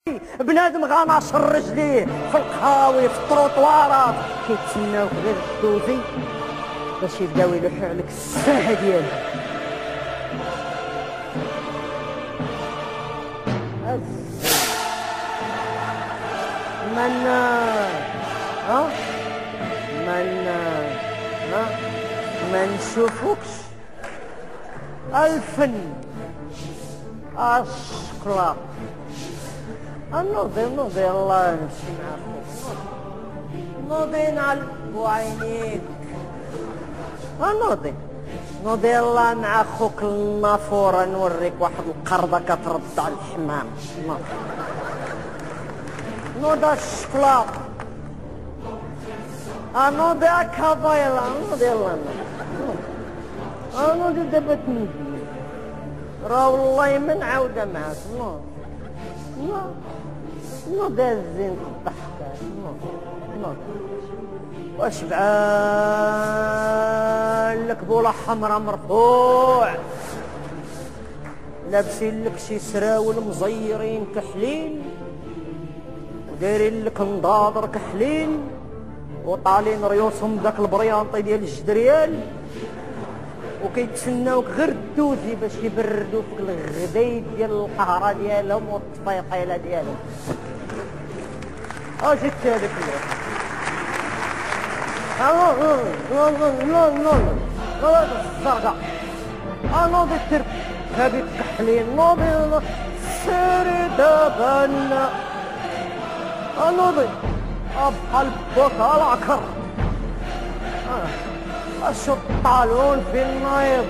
بنادم غناشر رجليه في القهاوي في الطروطوارات كيتسناوك غير دوزي باش يبداو يلوحوا عليك الساحه ديالهم. ما نشوفوكش الفن الشكلاط. نوضي الله نمشي مع خوك، نوضي نعلق عينيك، نوضي الله مع خوك النافورة نوريك واحد القردة كترد على الحمام. نوضي الشكلاط، نوضي هكا بايلا، نوضي الله نوضي دابا تنزل راه والله من عاودة معاك. نوضي الزين الضحكات، واش بعال لك بولا حمرا مرفوع لابسين لك شي سراول مزيرين كحلين ودايرين لك نضاضر كحلين وطالين ريوسهم داك البريانطي ديال الجدريال وكيتسناوك غير الدوزي باش يبردوا فيك الغدايد ديال القهره ديالهم والطفيطيله ديالهم. جيت هذاك الزرقاء نوضي الترب هذه الكحلين، نوضي سيري دابا نوضي بحال بوكا العكر الشطالون في النايض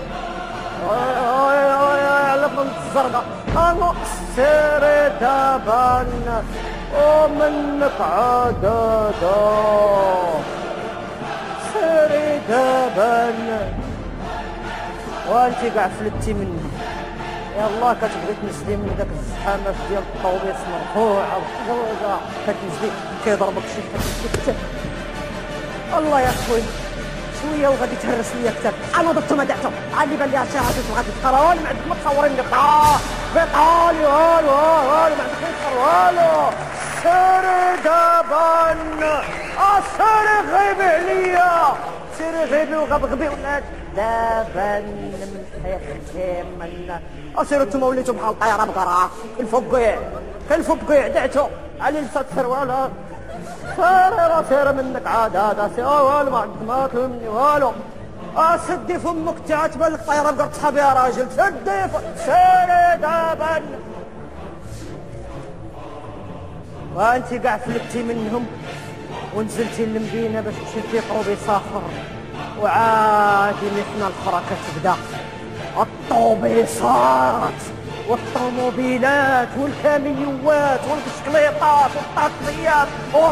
على بنت الزرقاء سيري دابا ومنك عدادا سيري دابا وانتي كاع فلتي مني يلا كتبغي تنزلي من داك الزحامات ديال الطوبيس مرفوعه وحجوجه كتنزلي كيضربك شي حد. الله يا خويا شويه وغادي تهرس ليا كتاب. انا ضدتو ما دعتو عاد اللي بان لي شي حاجه غادي تقرا ما عندك ما تصورين لك بيطالي والو ما عندك ما تصور والو. سيري دابا سيري غيبي عليا سيري غيبي وغبغبي ولاد دابا نمحي منا سيرو نتوما وليتو بحال الطياره بقرا كالفقيع دعتو على لسات سروالها سيري منك عاد هذا والو ما عندك ما تهمني والو. سدي فمك تبان لك طياره بقرا بها راجل سدي سيري دابا وانتي كاع فلتي منهم ونزلتي للمدينه باش تشدي طوبي صافر وعادي محنا الاخرى كتبدا الطوبيصات والطوموبيلات والكاميوات والبسكليطات والطاطريات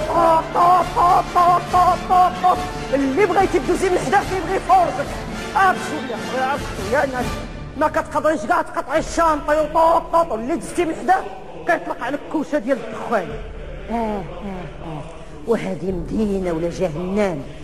اللي بغيتي تدوزي من حدا كيبغي يفورسك. بشويه ما كتقدريش كاع تقطعي الشانطي وطوط اللي دزتي من حدا كيطلق عليك كوشه ديال الدخان. وهذه مدينه ولا جهنم